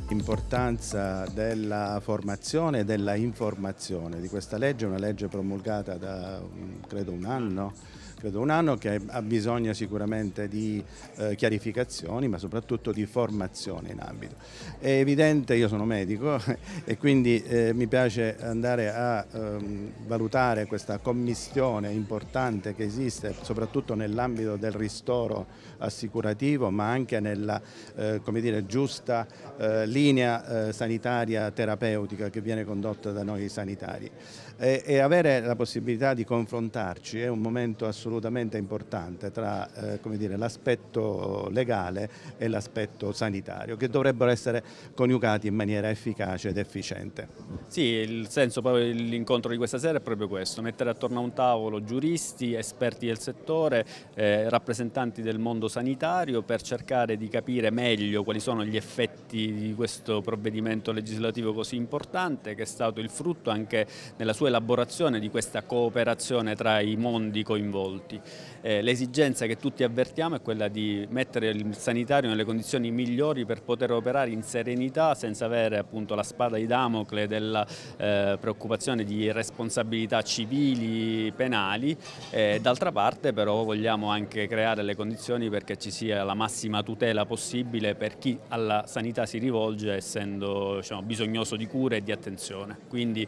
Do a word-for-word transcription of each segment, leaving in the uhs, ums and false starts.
importanza della formazione e della informazione di questa legge, una legge promulgata da credo un anno, credo un anno che ha bisogno sicuramente di eh, chiarificazioni, ma soprattutto di formazione in ambito. È evidente, io sono medico e quindi eh, mi piace andare a ehm, valutare questa commistione importante che esiste soprattutto nell'ambito del ristoro assicurativo, ma anche nella eh, come dire, giusta eh, linea eh, sanitaria terapeutica che viene condotta da noi sanitari. E, e avere la possibilità di confrontarci è un momento assolutamente importante tra eh, come dire, l'aspetto legale e l'aspetto sanitario, che dovrebbero essere coniugati in maniera efficace ed efficiente. Sì, il senso poi dell'incontro di questa sera è proprio questo: mettere attorno a un tavolo giuristi, esperti del settore, eh, rappresentanti del mondo sanitario, per cercare di capire meglio quali sono gli effetti di questo provvedimento legislativo così importante, che è stato il frutto anche nella sua elaborazione di questa cooperazione tra i mondi coinvolti. Eh, l'esigenza che tutti avvertiamo è quella di mettere il sanitario nelle condizioni migliori per poter operare in serenità, senza avere appunto la spada di Damocle della eh, preoccupazione di responsabilità civili, penali. Eh, d'altra parte però vogliamo anche creare le condizioni perché ci sia la massima tutela possibile per chi alla sanità si rivolge, essendo, diciamo, bisognoso di cure e di attenzione. Quindi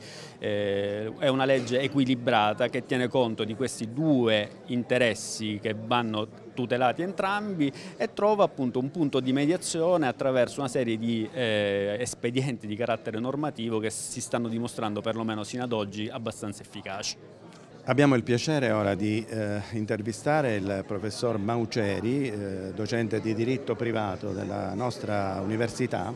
eh, è una legge equilibrata che tiene conto di questi due interessi che vanno tutelati entrambi e trova appunto un punto di mediazione attraverso una serie di eh, espedienti di carattere normativo che si stanno dimostrando, perlomeno sino ad oggi, abbastanza efficaci. Abbiamo il piacere ora di eh, intervistare il professor Mauceri, eh, docente di diritto privato della nostra università,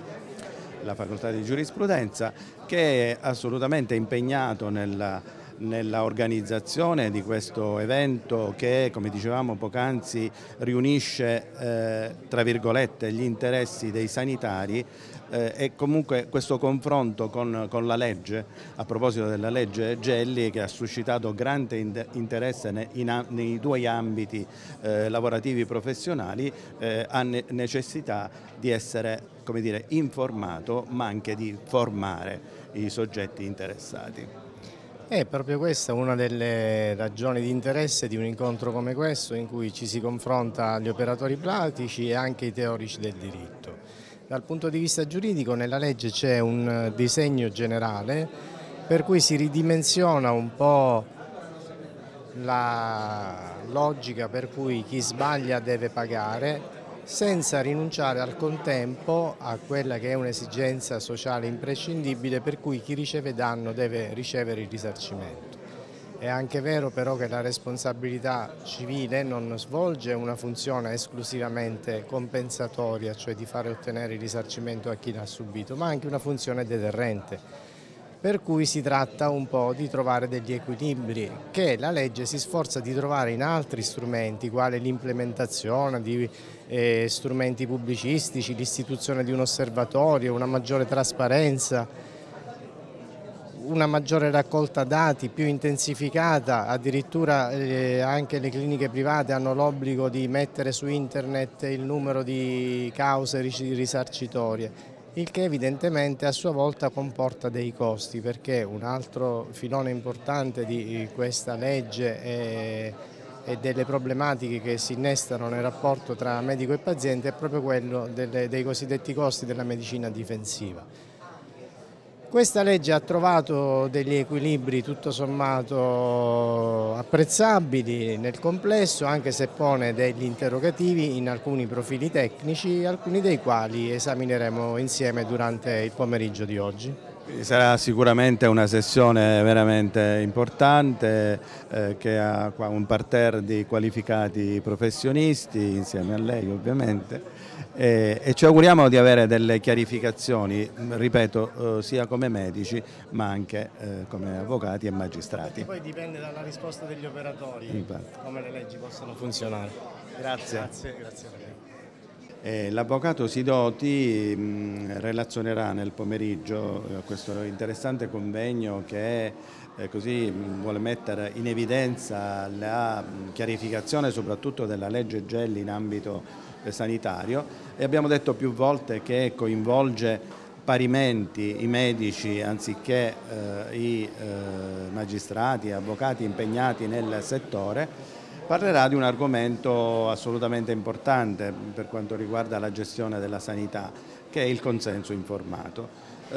la facoltà di giurisprudenza, che è assolutamente impegnato nella nella organizzazione di questo evento che, come dicevamo poc'anzi, riunisce eh, tra virgolette gli interessi dei sanitari eh, e comunque questo confronto con, con la legge, a proposito della legge Gelli, che ha suscitato grande interesse nei, in, nei due ambiti eh, lavorativi professionali, eh, ha ne necessità di essere, come dire, informato, ma anche di formare i soggetti interessati. È proprio questa una delle ragioni di interesse di un incontro come questo, in cui ci si confronta gli operatori pratici e anche i teorici del diritto. Dal punto di vista giuridico nella legge c'è un disegno generale per cui si ridimensiona un po' la logica per cui chi sbaglia deve pagare, senza rinunciare al contempo a quella che è un'esigenza sociale imprescindibile, per cui chi riceve danno deve ricevere il risarcimento. È anche vero però che la responsabilità civile non svolge una funzione esclusivamente compensatoria, cioè di fare ottenere il risarcimento a chi l'ha subito, ma anche una funzione deterrente. Per cui si tratta un po' di trovare degli equilibri che la legge si sforza di trovare in altri strumenti, quali l'implementazione di eh, strumenti pubblicistici, l'istituzione di un osservatorio, una maggiore trasparenza, una maggiore raccolta dati più intensificata. Addirittura eh, anche le cliniche private hanno l'obbligo di mettere su internet il numero di cause risarcitorie. Il che evidentemente a sua volta comporta dei costi, perché un altro filone importante di questa legge è, e delle problematiche che si innestano nel rapporto tra medico e paziente è proprio quello delle, dei cosiddetti costi della medicina difensiva. Questa legge ha trovato degli equilibri tutto sommato apprezzabili nel complesso, anche se pone degli interrogativi in alcuni profili tecnici, alcuni dei quali esamineremo insieme durante il pomeriggio di oggi. Sarà sicuramente una sessione veramente importante eh, che ha qua un parterre di qualificati professionisti insieme a lei ovviamente e, e ci auguriamo di avere delle chiarificazioni, ripeto, eh, sia come medici ma anche eh, come avvocati e magistrati. E poi dipende dalla risposta degli operatori, Infatti. Come le leggi possono funzionare. Grazie. Grazie, grazie a lei. Eh, L'avvocato Sidoti mh, relazionerà nel pomeriggio a questo interessante convegno che eh, così mh, vuole mettere in evidenza la mh, chiarificazione soprattutto della legge Gelli in ambito eh, sanitario, e abbiamo detto più volte che coinvolge parimenti i medici anziché eh, i eh, magistrati e avvocati impegnati nel settore, parlerà di un argomento assolutamente importante per quanto riguarda la gestione della sanità, che è il consenso informato.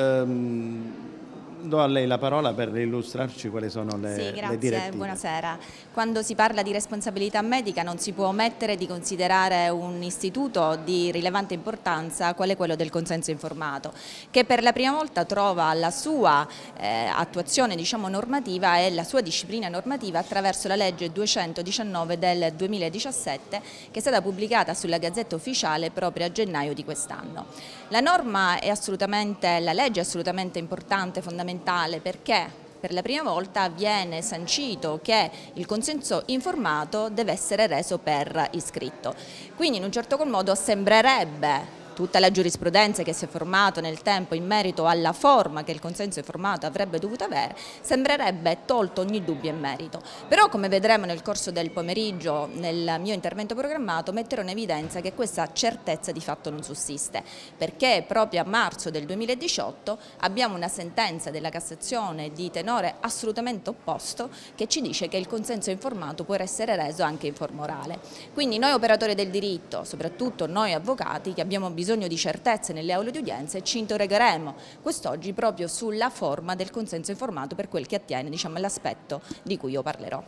Ehm, Do a lei la parola per illustrarci quali sono le, sì, grazie, le direttive. Buonasera. Quando si parla di responsabilità medica non si può omettere di considerare un istituto di rilevante importanza quale quello del consenso informato, che per la prima volta trova la sua eh, attuazione, diciamo, normativa e la sua disciplina normativa attraverso la legge duecentodiciannove del duemiladiciassette, che è stata pubblicata sulla Gazzetta Ufficiale proprio a gennaio di quest'anno. La norma è assolutamente, la legge è assolutamente importante, fondamentale, perché per la prima volta viene sancito che il consenso informato deve essere reso per iscritto. Quindi in un certo qual modo sembrerebbe tutta la giurisprudenza che si è formata nel tempo in merito alla forma che il consenso informato avrebbe dovuto avere, sembrerebbe tolto ogni dubbio in merito. Però, come vedremo nel corso del pomeriggio, nel mio intervento programmato, metterò in evidenza che questa certezza di fatto non sussiste, perché proprio a marzo del duemiladiciotto abbiamo una sentenza della Cassazione di tenore assolutamente opposto che ci dice che il consenso informato può essere reso anche in forma orale. Quindi noi operatori del diritto, soprattutto noi avvocati che abbiamo bisogno bisogno di certezze nelle aule di udienza, e ci interrogheremo quest'oggi proprio sulla forma del consenso informato per quel che attiene, diciamo, all'aspetto di cui io parlerò.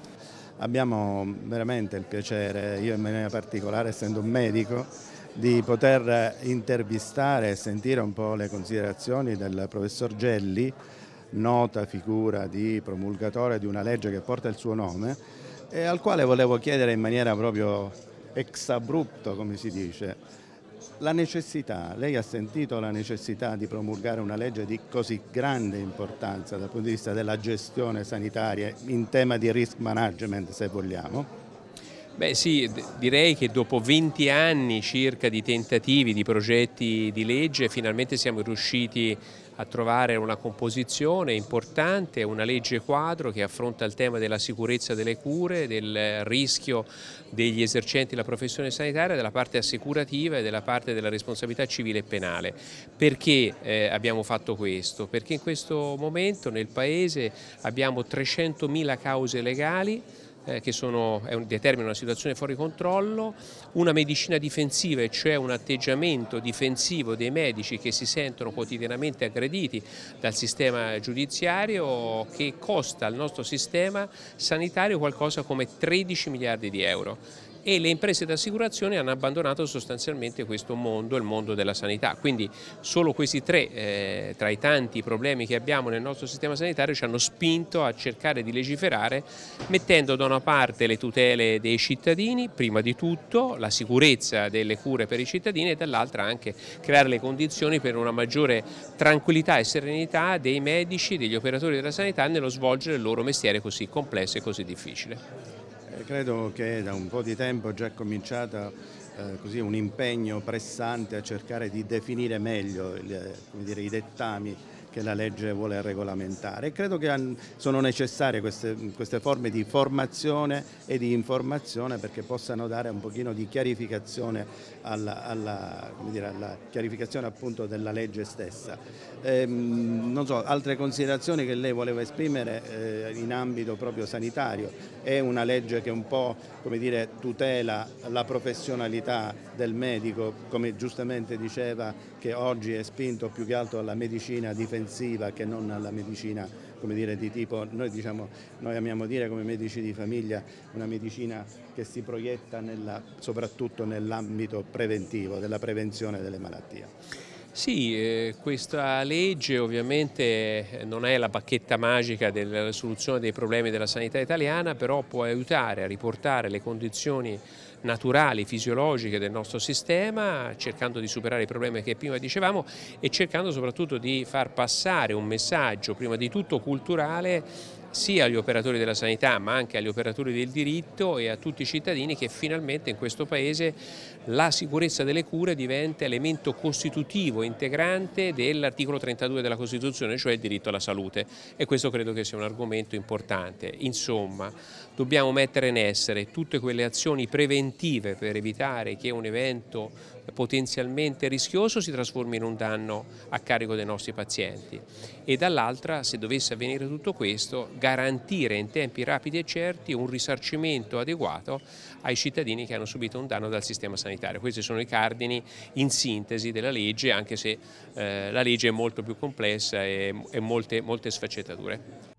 Abbiamo veramente il piacere, io in maniera particolare essendo un medico, di poter intervistare e sentire un po' le considerazioni del professor Gelli, nota figura di promulgatore di una legge che porta il suo nome, e al quale volevo chiedere in maniera proprio ex abrupto, come si dice, la necessità, lei ha sentito la necessità di promulgare una legge di così grande importanza dal punto di vista della gestione sanitaria in tema di risk management, se vogliamo? Beh sì, direi che dopo venti anni circa di tentativi, di progetti di legge, finalmente siamo riusciti a trovare una composizione importante, una legge quadro che affronta il tema della sicurezza delle cure, del rischio degli esercenti la professione sanitaria, della parte assicurativa e della parte della responsabilità civile e penale. Perché eh, abbiamo fatto questo? Perché in questo momento nel Paese abbiamo trecentomila cause legali Eh, che sono, è un, determinano una situazione fuori controllo, una medicina difensiva, e cioè un atteggiamento difensivo dei medici che si sentono quotidianamente aggrediti dal sistema giudiziario, che costa al nostro sistema sanitario qualcosa come tredici miliardi di euro. E le imprese d'assicurazione hanno abbandonato sostanzialmente questo mondo, il mondo della sanità. Quindi solo questi tre, eh, tra i tanti problemi che abbiamo nel nostro sistema sanitario, ci hanno spinto a cercare di legiferare, mettendo da una parte le tutele dei cittadini, prima di tutto la sicurezza delle cure per i cittadini, e dall'altra anche creare le condizioni per una maggiore tranquillità e serenità dei medici, degli operatori della sanità nello svolgere il loro mestiere così complesso e così difficile. Credo che da un po' di tempo è già cominciato eh, così un impegno pressante a cercare di definire meglio il, come dire, i dettami che la legge vuole regolamentare, e credo che sono necessarie queste, queste forme di formazione e di informazione perché possano dare un pochino di chiarificazione alla, alla, come dire, alla chiarificazione appunto della legge stessa. Ehm, non so, altre considerazioni che lei voleva esprimere eh, in ambito proprio sanitario? È una legge che un po', come dire, tutela la professionalità del medico, come giustamente diceva, che oggi è spinto più che altro alla medicina difensiva che non alla medicina, come dire, di tipo, noi diciamo, noi amiamo dire come medici di famiglia, una medicina che si proietta nella, soprattutto nell'ambito preventivo, della prevenzione delle malattie. Sì, eh, questa legge ovviamente non è la bacchetta magica della soluzione dei problemi della sanità italiana, però può aiutare a riportare le condizioni naturali, fisiologiche del nostro sistema, cercando di superare i problemi che prima dicevamo e cercando soprattutto di far passare un messaggio prima di tutto culturale sia agli operatori della sanità ma anche agli operatori del diritto e a tutti i cittadini, che finalmente in questo Paese la sicurezza delle cure diventa elemento costitutivo integrante dell'articolo trentadue della Costituzione, cioè il diritto alla salute, e questo credo che sia un argomento importante. Insomma, dobbiamo mettere in essere tutte quelle azioni preventive per evitare che un evento potenzialmente rischioso si trasformi in un danno a carico dei nostri pazienti, e dall'altra, se dovesse avvenire tutto questo, garantire in tempi rapidi e certi un risarcimento adeguato ai cittadini che hanno subito un danno dal sistema sanitario. Questi sono i cardini in sintesi della legge, anche se eh, la legge è molto più complessa e, e molte, molte sfaccettature.